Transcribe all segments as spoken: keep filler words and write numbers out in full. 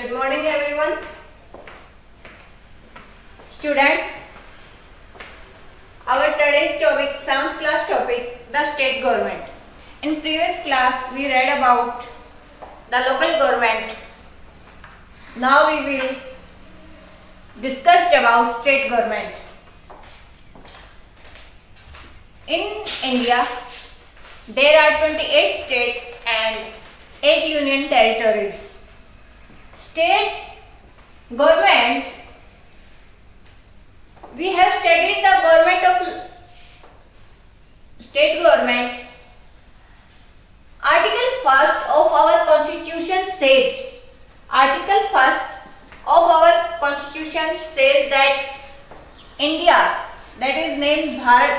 Good morning everyone. Students, our today's topic, seventh class topic, the state government. In previous class we read about the local government. Now we will discuss about state government. In India, there are twenty-eight states and eight union territories. State government, we have studied the government of state government. Article first of our constitution says, Article first of our constitution says that India, that is named Bharat,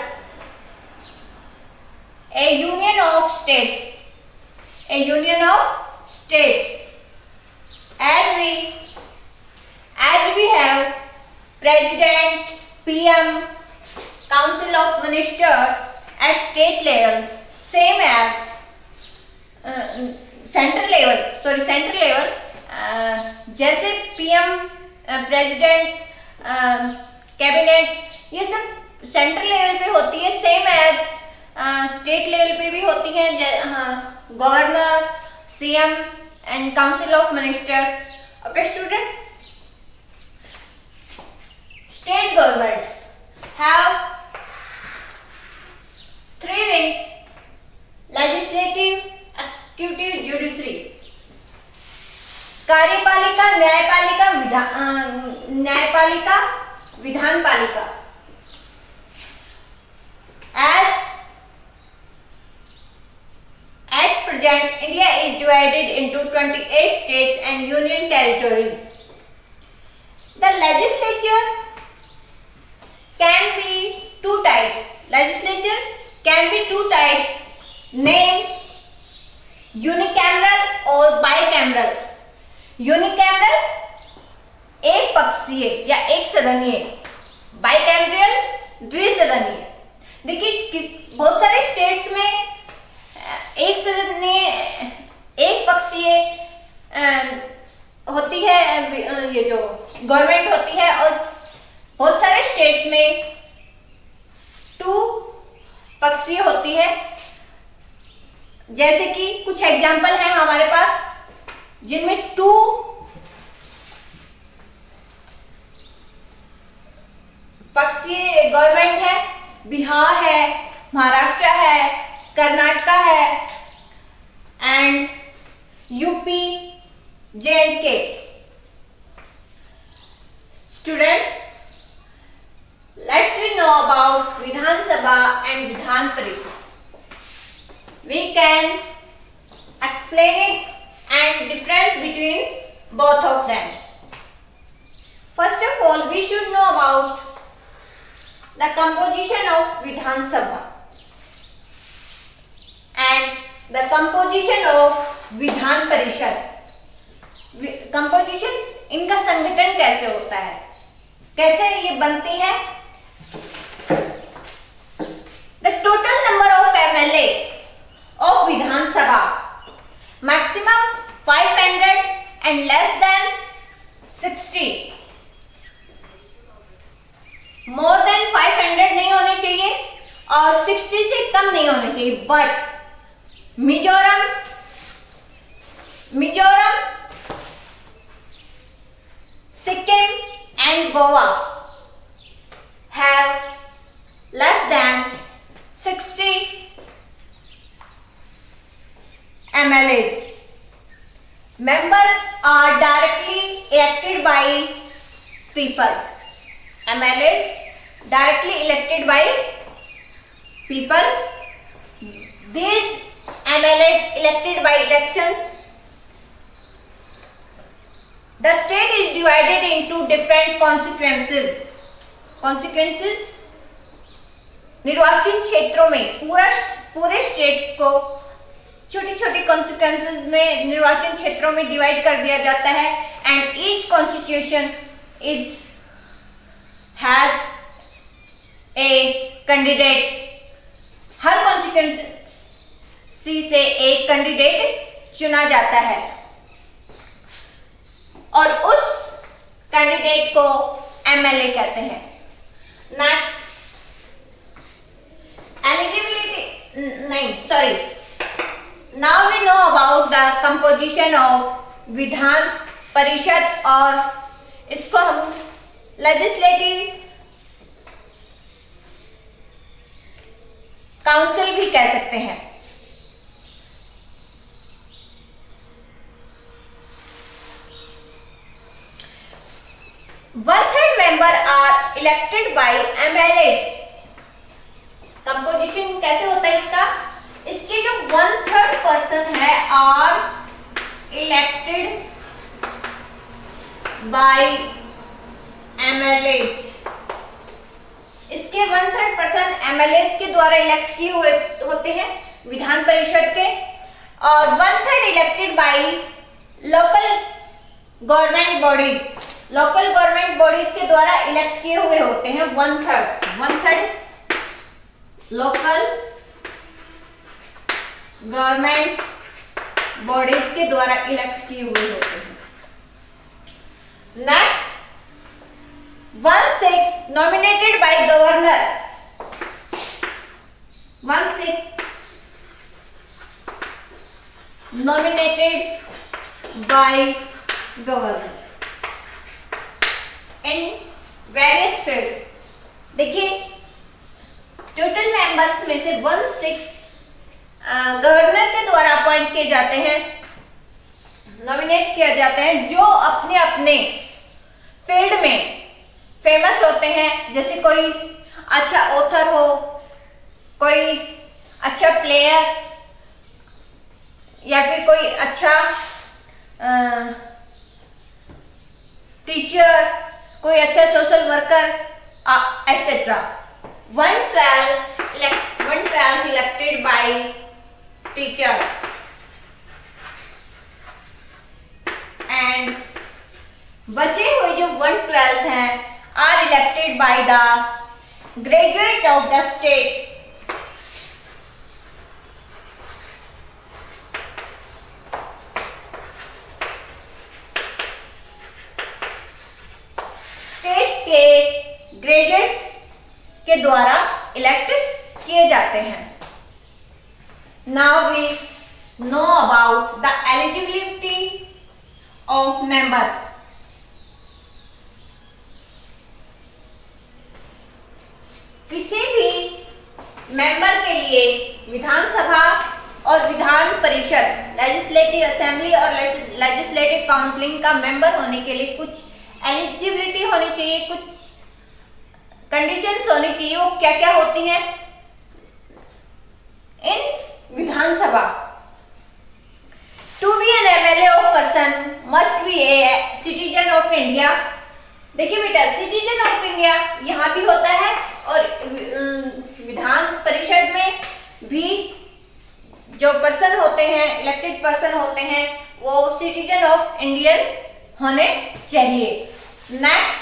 a union of states, a union of states. As we, as we have President, P M, Council of Ministers at state level, same as uh, central level, sorry central level, uh, जैसे P M, uh, President, uh, Cabinet, ये सब central level पे होती है, same as state level पे भी होती है, governor, C M and Council of Ministers. Okay students, state government have three wings: legislative, executive, judiciary. कार्यपालिका, न्यायपालिका, विधान न्यायपालिका, विधानपालिका. As At present, India is divided into twenty-eight states and union territories. The legislature can be two types. Legislature can be two types, named unicameral or bicameral. Unicameral एक पक्षीय या एक सदनीय, bicameral द्विसदनीय. देखिए बहुत सारे स्टेट्स में एक सदनीय, एक पक्षीय होती है, ये जो गवर्नमेंट होती है, और बहुत सारे स्टेट में टू पक्षीय होती है. जैसे कि कुछ एग्जांपल हैं हमारे पास जिनमें टू पक्षीय गवर्नमेंट है. बिहार है, महाराष्ट्र है, कर्नाटका है and UP, J and K. Students, let's we know about Vidhan Sabha and Vidhan Parishad. We can explain it and difference between both of them. First of all, we should know about the composition of Vidhan Sabha and the composition of Vidhan Parishad. Composition, इनका संगठन कैसे होता है, कैसे ये बनती है. The total number of M L A of Vidhan Sabha maximum five hundred and less than sixty. more than five hundred नहीं होने चाहिए और sixty से कम नहीं होने चाहिए. But Mizoram, Mizoram, Sikkim and Goa have less than sixty M L As. Members are directly elected by people. M L As directly elected by people. These M L As elected by elections. The state is divided into different consequences. Consequences, निर्वाचन क्षेत्रों में पूरा पूरे state को छोटी छोटी consequences में निर्वाचन क्षेत्रों में डिवाइड कर दिया जाता है. And each constitution is has a candidate. हर कॉन्स्टिट्यूएंसी से एक कैंडिडेट चुना जाता है. और उस कैंडिडेट को एमएलए कहते हैं। नेक्स्ट, एलिजिबिलिटी नहीं sorry now we know about the composition of Vidhan Parishad, और इसको हम लेजिस्लेटिव काउंसिल भी कह सकते हैं। One third member are elected by MLAs. Composition कैसे होता है इसका? इसके जो वन थर्ड पर्सन है आर इलेक्टेड बाय एमएलएज। इसके वन थर्ड पर्सन एमएलएज के द्वारा इलेक्ट किए हुए होते हैं विधान परिषद के, और one third elected by local government bodies. Local government bodies के द्वारा इलेक्ट किए हुए होते हैं one third one third local government bodies के द्वारा इलेक्ट किए हुए होते हैं। Next, one six nominated by governor. One six nominated by governor in various fields. देखिए, टोटल मेंबर्स में से वन सिक्स गवर्नर के द्वारा अपॉइंट किए जाते हैं, नॉमिनेट किए जाते हैं, जो अपने अपने फील्ड में फेमस होते हैं। जैसे कोई अच्छा ऑथर हो, कोई अच्छा प्लेयर, या फिर कोई अच्छा टीचर, कोई अच्छा social worker etcetera. One twelve one twelve elected by teacher and बचे हुए जो वन ट्वेल्थ हैं are elected by the graduate of the state. States के ग्रेजुएट्स के द्वारा इलेक्ट किए जाते हैं। Now we know about the eligibility of members. किसी भी मेंबर के लिए विधानसभा और विधान परिषद, लेजिस्लेटिव असेंबली और लेजिस्लेटिव काउंसिलिंग का मेंबर होने के लिए कुछ एलिजिबिलिटी होनी चाहिए, कुछ कंडीशंस होनी चाहिए। वो क्या क्या होती हैं? In Vidhan Sabha, to be an MLA of person must be a citizen of India. देखिए बेटा, सिटीजन ऑफ इंडिया यहाँ भी होता है और विधान परिषद में भी जो पर्सन होते हैं, इलेक्टेड पर्सन होते हैं, वो सिटीजन ऑफ इंडियन होने चाहिए। Next,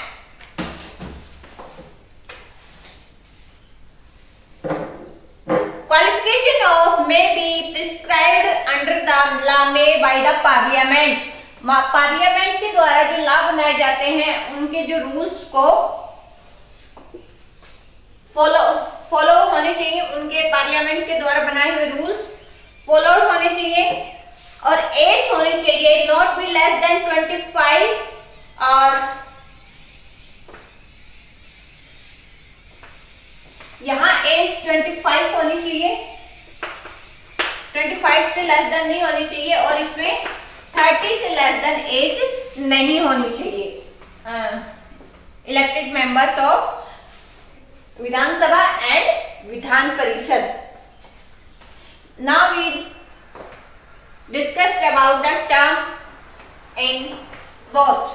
qualification of may be prescribed under the law made by the parliament. Parliament के द्वारा जो लॉ बनाए जाते हैं, उनके जो रूल्स को फॉलो फॉलो होने चाहिए, उनके पार्लियामेंट के द्वारा बनाए हुए रूल्स फॉलो होने चाहिए। और एज होनी चाहिए not be less than twenty five, और यहाँ एज ट्वेंटी फाइव होनी चाहिए, ट्वेंटी फाइव से लेस देन नहीं होनी चाहिए, और इसमें थर्टी से लेस देन एज नहीं होनी चाहिए। Elected members of Vidhan Sabha and Vidhan Parishad. Now we discussed about the term in both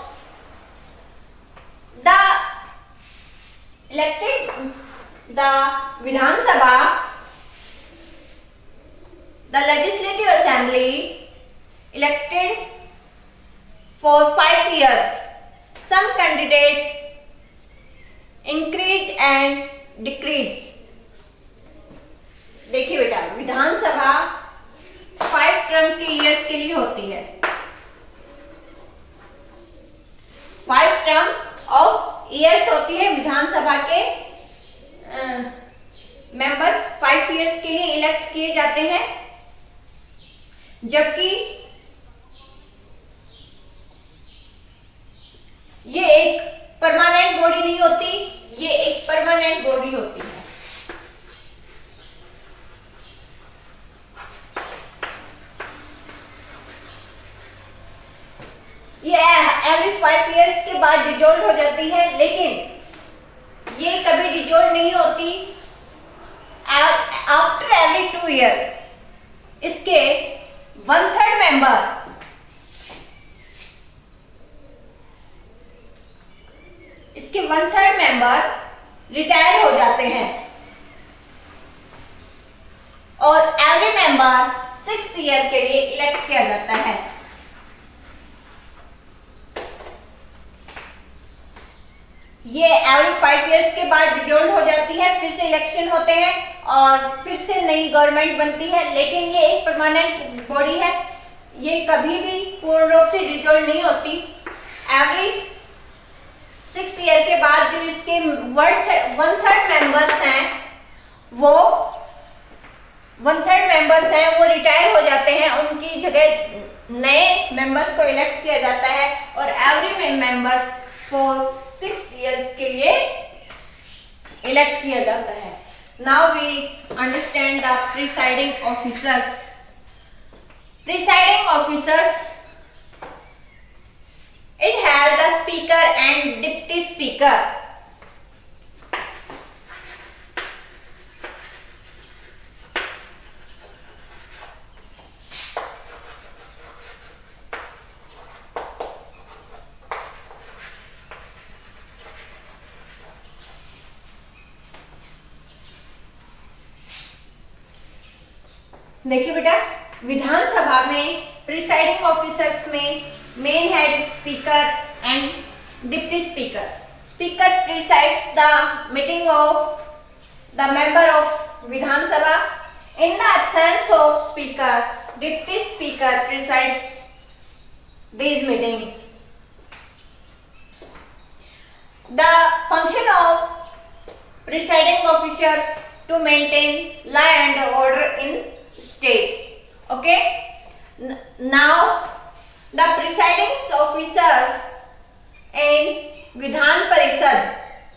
the elected the Vidhan Sabha, the legislative assembly elected for five years. Some candidates increase and decrease. देखिए बेटा, Vidhan Sabha five term के years के लिए होती है। विधानसभा के मेंबर्स फाइव इयर्स के लिए इलेक्ट किए जाते हैं, जबकि ये एक परमानेंट बॉडी नहीं होती, ये एक परमानेंट बॉडी होती है। ये एवरी फाइव इयर्स के बाद डिजोल्व हो जाती है, लेकिन ये कभी डिजोल्व नहीं होती आफ्टर एवरी टू इयर्स। इसके वन थर्ड मेंबर इसके वन थर्ड मेंबर रिटायर हो जाते हैं और एवरी मेंबर सिक्स ईयर के लिए इलेक्ट किया जाता है। ये एवरी फाइव इयर्स के बाद डिजोल्व हो जाती है, फिर से इलेक्शन होते हैं और फिर से नई गवर्नमेंट बनती है, लेकिन ये एक परमानेंट बॉडी है, ये कभी भी पूर्ण रूप से डिजोल्व नहीं होती। एवरी सिक्स ईयर के बाद जो इसके वन थर्ड मेंबर्स हैं वो वन थर्ड मेंबर्स हैं वो रिटायर हो जाते हैं, उनकी जगह नए मेंबर्स को इलेक्ट किया जाता है और every members for six years के लिए इलेक्ट किया जाता है। Now we understand the presiding officers. Presiding officers, it has the speaker and deputy speaker. देखिए बेटा, विधानसभा में प्रिसाइडिंग ऑफिसर्स में main head speaker and deputy speaker. Speaker presides the meeting of the member of Vidhan Sabha. In the absence of speaker, deputy speaker presides these meetings. The function of presiding officers to maintain law and order in state. Okay. N now the presiding officers in Vidhan Parishad,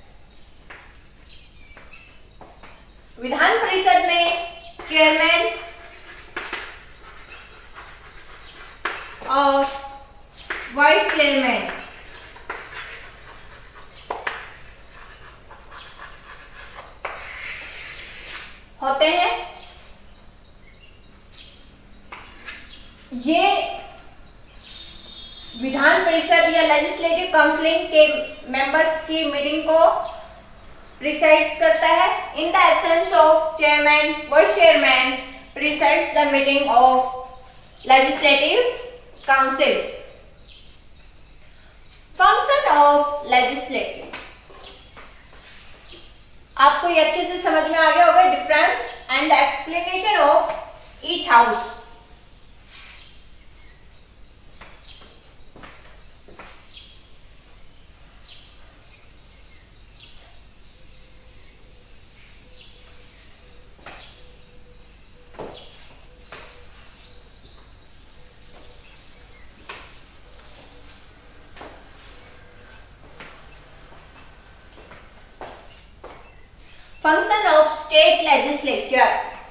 Vidhan Parishad में chairman और vice chairman होते हैं। ये विधान परिषद या legislative counselling के members की meeting को presides करता है। In the absence of chairman, vice chairman presides the meeting of legislative council. Function of legislative, आपको ये अच्छे से समझ में आ गया होगा। Difference and explanation of each house. Function of state legislature.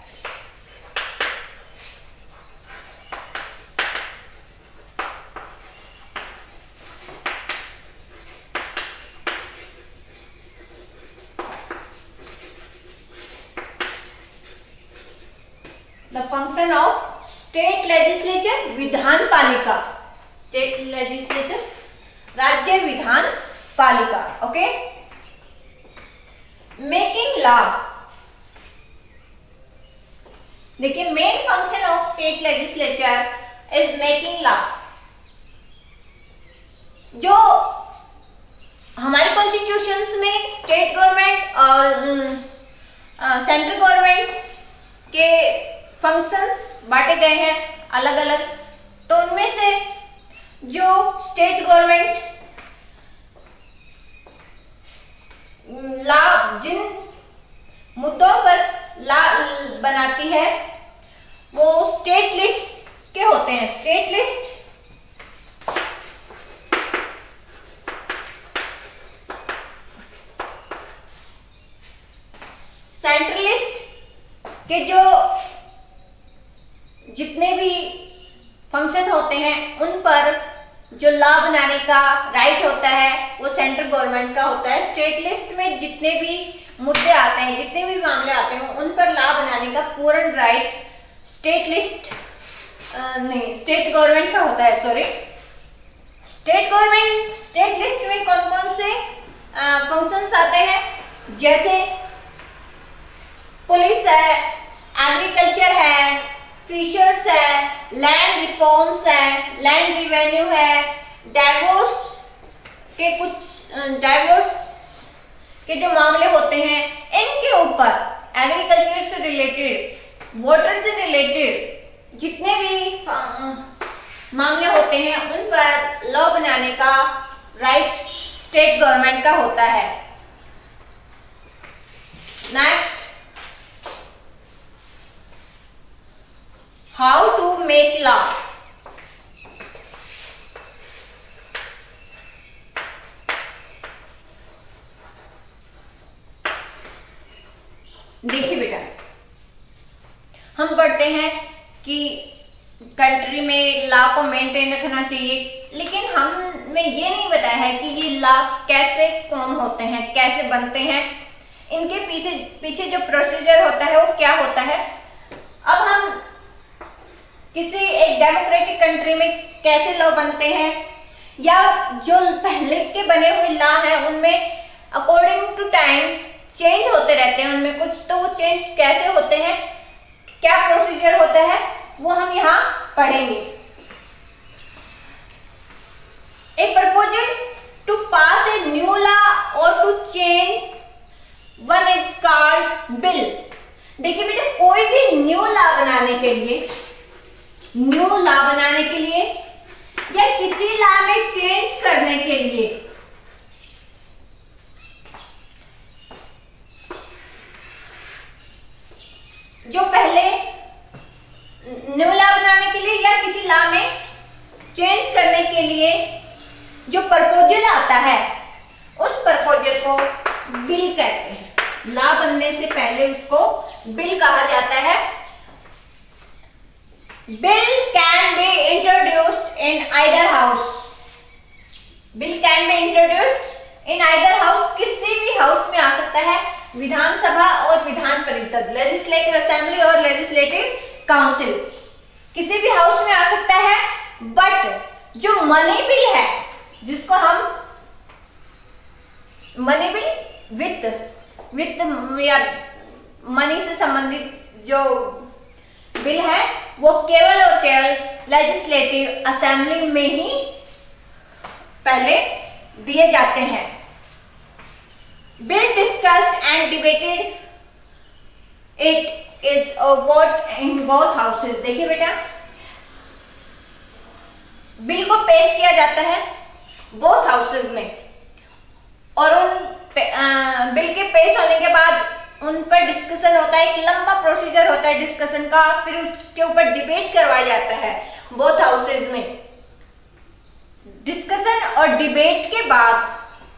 The function of state legislature, विधान पालिका। State legislature, राज्य विधान पालिका। ओके। मेकिंग लॉ, देखिए main function of state legislature is making law. जो हमारे कॉन्स्टिट्यूशंस में स्टेट गवर्नमेंट और सेंट्रल गवर्नमेंट्स के फंक्शंस बांटे गए हैं अलग अलग, तो उनमें से जो स्टेट गवर्नमेंट लॉ जिन मुद्दों पर लॉ बनाती है वो स्टेट लिस्ट के होते हैं। स्टेट लिस्ट सेंट्रल लिस्ट के जो जितने भी फंक्शन होते हैं उन पर जो लॉ बनाने का राइट होता है वो सेंट्रल गवर्नमेंट का होता है। स्टेट लिस्ट में जितने भी मुद्दे आते हैं, जितने भी मामले आते हैं, उन पर लॉ बनाने का पूर्ण राइट स्टेट लिस्ट नहीं स्टेट गवर्नमेंट का होता है। Sorry, state government state list में कौन कौन से फंक्शंस आते हैं, जैसे पुलिस है, एग्रीकल्चर है, फिशर्स है, लैंड रिफॉर्म्स है, लैंड रिवेन्यू है, डाइवोर्स के कुछ डाइवोर्स के जो मामले होते हैं इनके ऊपर, एग्रीकल्चर से रिलेटेड, वाटर से रिलेटेड जितने भी मामले होते हैं उन पर लॉ बनाने का राइट स्टेट गवर्नमेंट का होता है। Next, how to make law. देखिए बेटा, हम पढ़ते हैं कि कंट्री में लॉ को मेंटेन रखना चाहिए, लेकिन हमें ये नहीं बताया है कि ये लॉ कैसे फॉर्म होते हैं, कैसे बनते हैं, इनके पीछे पीछे जो प्रोसीजर होता है वो क्या होता है। अब हम किसी एक डेमोक्रेटिक कंट्री में कैसे लॉ बनते हैं, या जो पहले के बने हुए लॉ हैं उनमें अकॉर्डिंग टू टाइम चेंज होते रहते हैं, उनमें कुछ तो वो चेंज कैसे होते हैं, क्या प्रोसीजर होता है, वो हम यहाँ पढ़ेंगे। A proposal to pass a new law और to change one is called bill. देखिए बेटा, कोई भी न्यू लॉ बनाने के लिए न्यू लॉ बनाने के लिए या किसी लॉ में चेंज करने के लिए जो पहले न्यू लॉ बनाने के लिए या किसी लॉ में चेंज करने के लिए जो प्रपोजल आता है उस प्रपोजल को बिल कहते हैं। लॉ बनने से पहले उसको बिल कहा जाता है। Bill can be introduced in either house. Bill can be introduced in either house, किसी भी हाउस में आ सकता है, विधानसभा और विधान परिषद, लेजिस्लेटिव असेंबली और लेजिस्लेटिव काउंसिल, किसी भी हाउस में आ सकता है। बट जो मनी बिल है, जिसको हम मनी बिल वित्त वित्त या मनी से संबंधित जो बिल है, वो केवल और केवल लेजिस्लेटिव असेंबली में ही पहले दिए जाते हैं। Bill discussed and debated it is a vote in both houses. देखिए बेटा, बिल को पेश किया जाता है बोथ हाउसेस में, और उन आ, बिल के पेश होने के बाद उन पर डिस्कशन होता है, एक लंबा प्रोसीजर होता है डिस्कशन का, फिर उसके ऊपर डिबेट करवाया जाता है बोथ हाउसेस में। डिस्कशन और डिबेट के बाद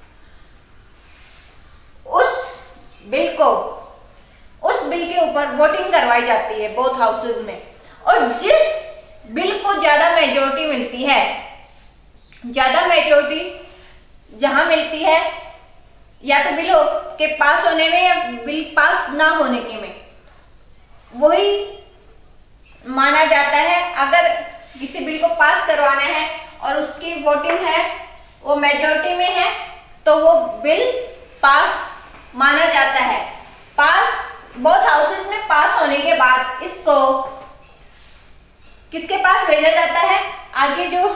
उस बिल को उस बिल के ऊपर वोटिंग करवाई जाती है बोथ हाउसेस में, और जिस बिल को ज्यादा मेजोरिटी मिलती है, ज्यादा मेजोरिटी जहां मिलती है, या तो बिल के पास होने में या बिल पास ना होने के में, वही माना जाता है। अगर किसी बिल को पास करवाना है और उसकी वोटिंग है वो मेजोरिटी में है, तो वो बिल पास माना जाता है। पास बोथ हाउसेस में पास होने के बाद इसको किसके पास भेजा जाता है, आगे जो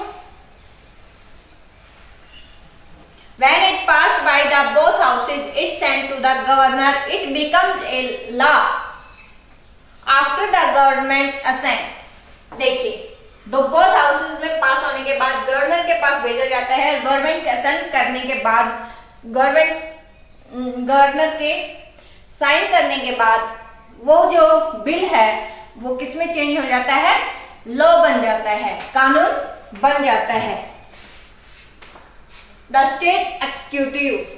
when it passed by the both houses, it sent to the governor, it becomes a law after the government assent। देखिए, दो बोथ हाउसेस में पास होने के बाद गवर्नर के पास भेजा जाता है। गवर्नमेंट असेंट करने के बाद गवर्नमेंट गवर्नर के साइन करने के बाद वो जो बिल है वो किस में चेंज हो जाता है, लॉ बन जाता है, कानून बन जाता है। The state executive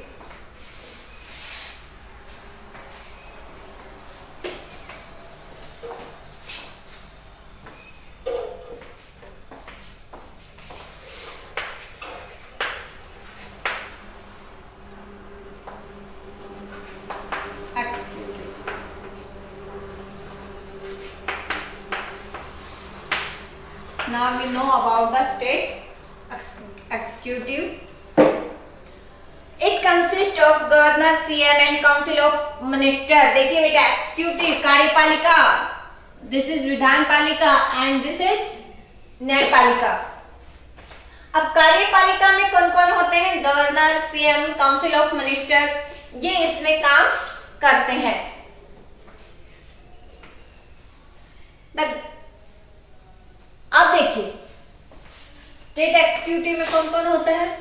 Now we know about the state executive. It consists of governor, C M and council of minister. देखिए बेटा, executive कार्यपालिका, this is विधान पालिका and this is न्यायपालिका। अब कार्यपालिका में कौन कौन होते हैं, governor, C M, council of ministers, ये इसमें काम करते हैं। अब देखिए स्टेट एक्सिक्यूटिव में कौन कौन होता है,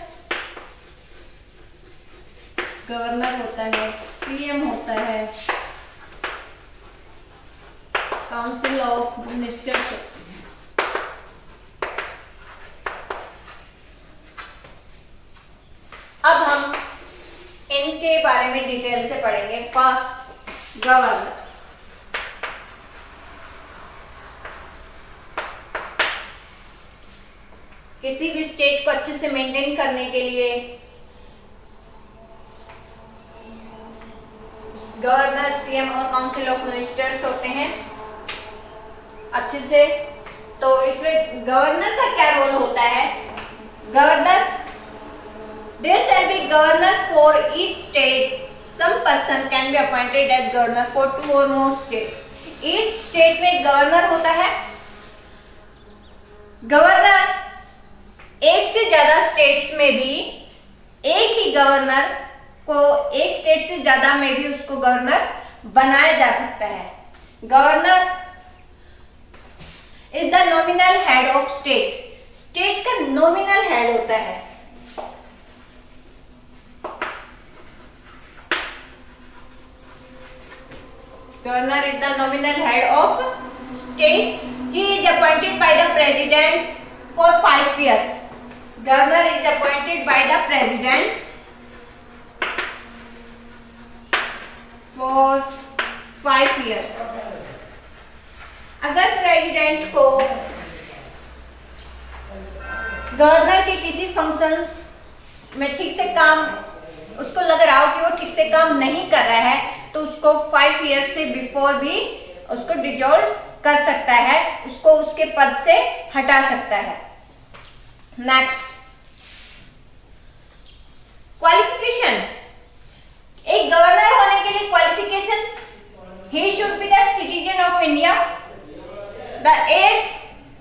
गवर्नर होता है, सीएम होता है, काउंसिल ऑफ मिनिस्टर्स। अब हम इनके बारे में डिटेल से पढ़ेंगे। First, governor. किसी भी स्टेट को अच्छे से मेंटेन करने के लिए गवर्नर, सीएम और काउंसिल ऑफ मिनिस्टर्स होते हैं अच्छे से। तो इसमें गवर्नर का क्या रोल होता है, governor, there shall be governor for each state, some person can be appointed as governor for two और मोर स्टेट। ईच स्टेट में गवर्नर होता है। गवर्नर एक से ज्यादा स्टेट्स में भी एक ही गवर्नर को, एक स्टेट से ज्यादा में भी उसको गवर्नर बनाया जा सकता है। Governor is the nominal head of state, state का नॉमिनल हेड होता है। Governor is the nominal head of state. He is appointed by the president for five years. Governor is appointed by the president for five years. अगर president को governor के किसी functions में ठीक से काम, उसको लग रहा हो कि वो ठीक से काम नहीं कर रहा है, तो उसको फाइव ईयर से बिफोर भी उसको डिजॉल्व कर सकता है, उसको उसके पद से हटा सकता है। Next, qualification. एक गवर्नर होने के लिए qualification, he should be the citizen of India, the age,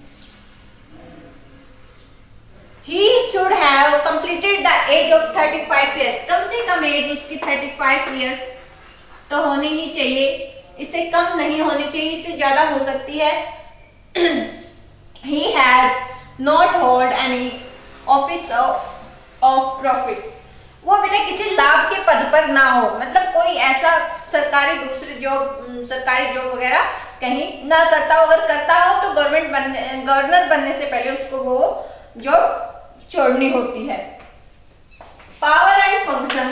he should have completed the age of thirty five years. कम से कम एज उसकी थर्टी फाइव ईयर्स तो होनी ही चाहिए, इससे कम नहीं होनी चाहिए, इससे ज्यादा हो सकती है। He has not hold any office of profit, वो बेटा किसी लाभ के पद पर ना हो, मतलब कोई ऐसा सरकारी दूसरी जॉब, सरकारी जॉब वगैरह कहीं ना करता हो। अगर करता हो तो गवर्नमेंट बनने, गवर्नर बनने से पहले उसको वो जॉब छोड़नी होती है। Power and function.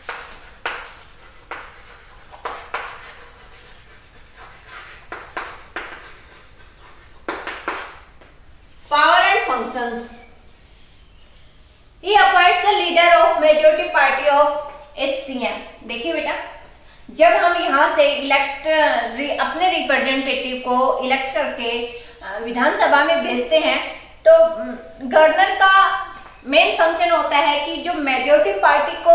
Power and functions. He appoints the leader of majority party of S C M। देखिए बेटा, जब हम यहाँ से इलेक्ट अपने रिप्रेजेंटेटिव को इलेक्ट करके विधानसभा में भेजते हैं, तो गवर्नर का मेन फंक्शन होता है कि जो मेजोरिटी पार्टी को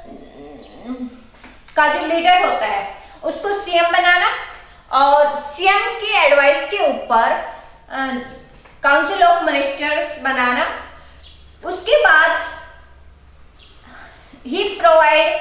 का जो लीडर होता है उसको सीएम बनाना, और सीएम की एडवाइस के ऊपर काउंसिल ऑफ मिनिस्टर्स बनाना। उसके बाद he provide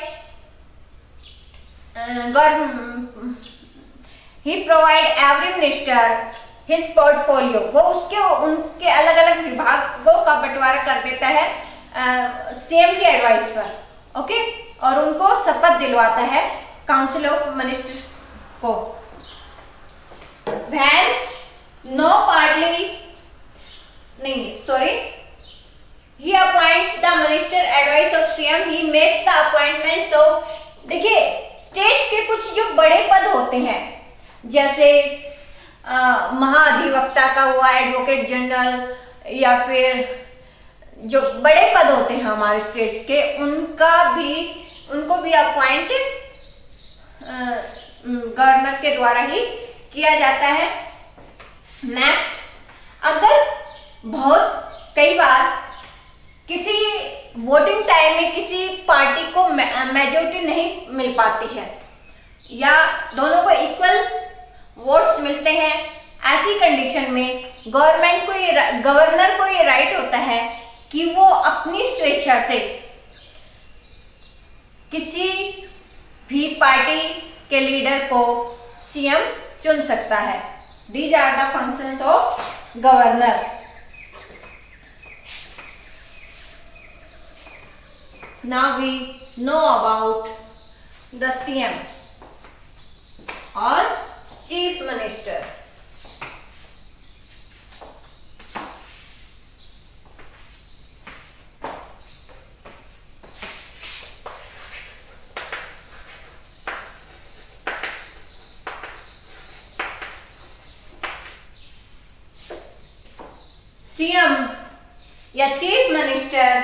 he provide every minister his portfolio, वो उसके उनके अलग अलग विभागों का बंटवारा कर देता है सीएम की एडवाइस पर। ओके, और उनको शपथ दिलवाता है काउंसिल ऑफ मिनिस्टर्स को। When no partly नहीं sorry he appoint the minister advice of C M, he makes the appointments of, देखिए स्टेट के कुछ जो बड़े पद होते हैं जैसे आ, महाधिवक्ता का हुआ, एडवोकेट जनरल, या फिर जो बड़े पद होते हैं हमारे स्टेट्स के, उनका भी उनको भी अपॉइंट गवर्नर के द्वारा ही किया जाता है। नेक्स्ट, अगर बहुत कई बार किसी वोटिंग टाइम में किसी पार्टी को मेजोरिटी नहीं मिल पाती है या दोनों को इक्वल वोट्स मिलते हैं, ऐसी कंडीशन में गवर्नमेंट को ये गवर्नर को ये राइट होता है कि वो अपनी स्वेच्छा से किसी भी पार्टी के लीडर को सीएम चुन सकता है। These are the functions of governor. Now we know about the CM और चीफ मिनिस्टर। सीएम या chief minister,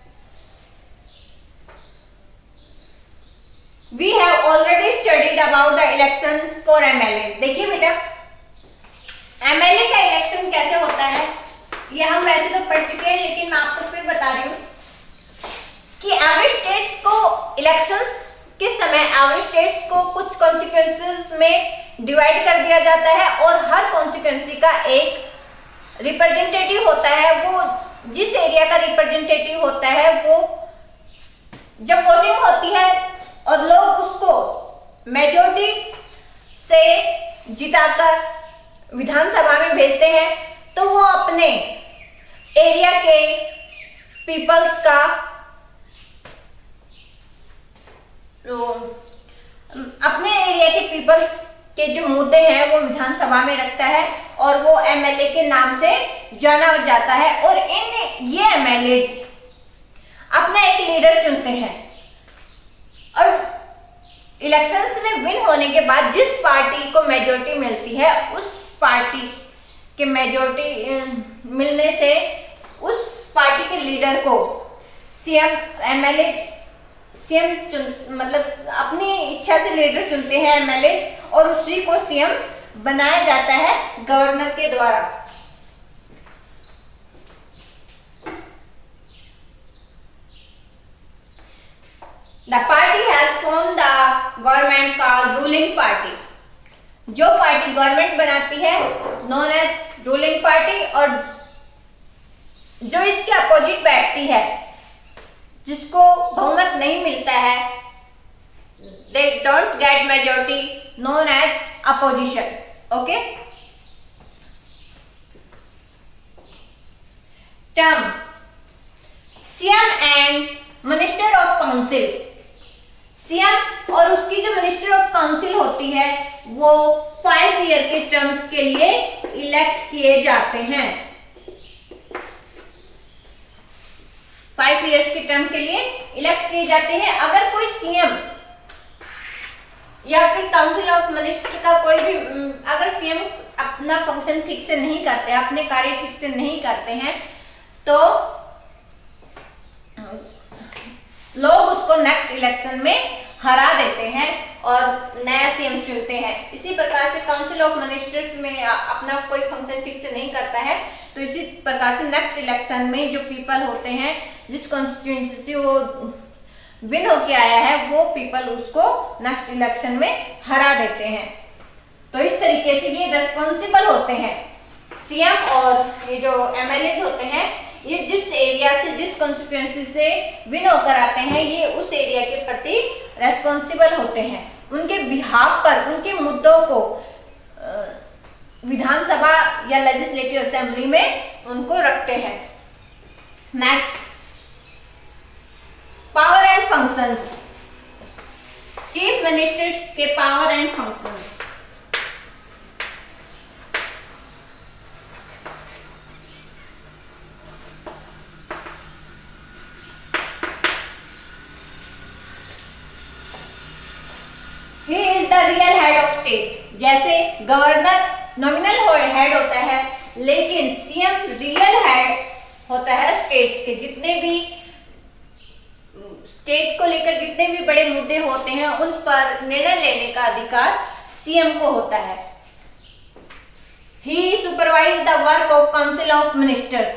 we have already studied about the election for MLA. देखिए बेटा, एमएलए का इलेक्शन कैसे होता है ये हम वैसे तो पढ़ चुके हैं, लेकिन मैं आपको फिर बता रही हूँ कि एवरी स्टेट्स को इलेक्शंस के समय एवरी स्टेट्स को कुछ कॉन्स्टिट्यूएंसीज में डिवाइड कर दिया जाता है और हर कॉन्स्टिट्यूएंसी का एक रिप्रेजेंटेटिव होता है। वो जिस एरिया का रिप्रेजेंटेटिव होता है, वो जब वोटिंग होती है और लोग उसको मेजॉरिटी से जिताकर विधानसभा में भेजते हैं, तो वो अपने एरिया के पीपल्स का अपने एरिया के पीपल्स के जो मुद्दे हैं वो विधानसभा में रखता है और वो एमएलए के नाम से जाना जाता है। और इन ये एमएलए अपना एक लीडर चुनते हैं और इलेक्शंस में विन होने के बाद जिस पार्टी को मेजॉरिटी मिलती है, उस पार्टी के मेजॉरिटी मिलने से उस पार्टी के लीडर को सीएम एमएलए सीएम चुन मतलब अपनी इच्छा से लीडर चुनते हैं एमएलए, और उसी को सीएम बनाया जाता है गवर्नर के द्वारा। The party has formed the government called ruling party. जो पार्टी गवर्नमेंट बनाती है known as ruling party, और जो इसके अपोजिट बैठती है, जिसको बहुमत नहीं मिलता है, they don't get majority, known as opposition. Okay? Term CM and minister of council. CM और उसकी जो मिनिस्टर ऑफ काउंसिल होती है वो फाइव ईयर के टर्म्स के लिए इलेक्ट किए जाते हैं। फाइव इयर्स के टर्म के लिए इलेक्ट किए जाते हैं। अगर कोई सीएम या फिर काउंसिल ऑफ मिनिस्टर का कोई भी, अगर सीएम अपना फंक्शन ठीक से नहीं करते, अपने कार्य ठीक से नहीं करते हैं, तो लोग उसको नेक्स्ट इलेक्शन में हरा देते हैं और नया सीएम चुनते हैं। इसी प्रकार से काउंसिल ऑफ मिनिस्टर्स में अपना कोई फंक्शन ठीक से नहीं करता है, तो इसी प्रकार से नेक्स्ट इलेक्शन में जो पीपल होते हैं, जिस कॉन्स्टिट्यूएंसी से वो विन होके आया है, वो पीपल उसको नेक्स्ट इलेक्शन में हरा देते हैं। तो इस तरीके से ये रेस्पॉन्सिबल होते हैं सीएम और ये जो एमएलए होते हैं, ये जिस एरिया से, जिस कॉन्स्टिट्यूएंसी से विन होकर आते हैं, ये उस एरिया के प्रति रेस्पॉन्सिबल होते हैं। उनके बिहाफ पर, उनके मुद्दों को विधानसभा या लेजिस्लेटिव असेंबली में उनको रखते हैं। Next, power and functions, chief ministers के power and functions. He is the real head of state. जैसे गवर्नर नॉमिनल हेड होता है, लेकिन सीएम रियल हेड होता है स्टेट के। जितने भी स्टेट को लेकर जितने भी बड़े मुद्दे होते हैं, उन पर निर्णय लेने का अधिकार सीएम को होता है। He supervise the work of council of ministers.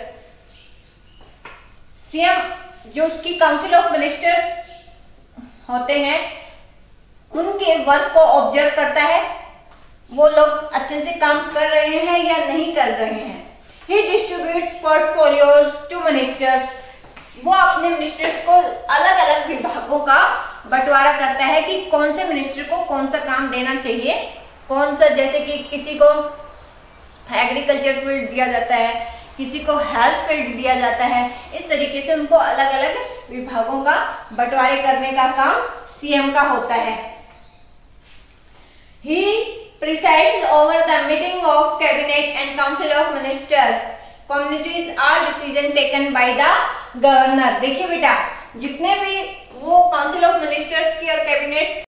CM जो उसकी काउंसिल ऑफ मिनिस्टर्स होते हैं, उनके वर्क को ऑब्जर्व करता है, वो लोग अच्छे से काम कर रहे हैं या नहीं कर रहे हैं। He distributes portfolios to ministers। वो अपने मिनिस्टर्स को अलग अलग विभागों का बंटवारा करता है कि कौन से मिनिस्टर को कौन सा काम देना चाहिए, कौन सा, जैसे कि किसी को एग्रीकल्चर फील्ड दिया जाता है, किसी को हेल्थ फील्ड दिया जाता है। इस तरीके से उनको अलग अलग विभागों का बंटवारे करने का काम सीएम का होता है। He presides over the meeting of cabinet and council of ministers। Communities are decision taken by the governor। देखिए बेटा, जितने भी वो काउंसिल ऑफ मिनिस्टर्स की और कैबिनेट्स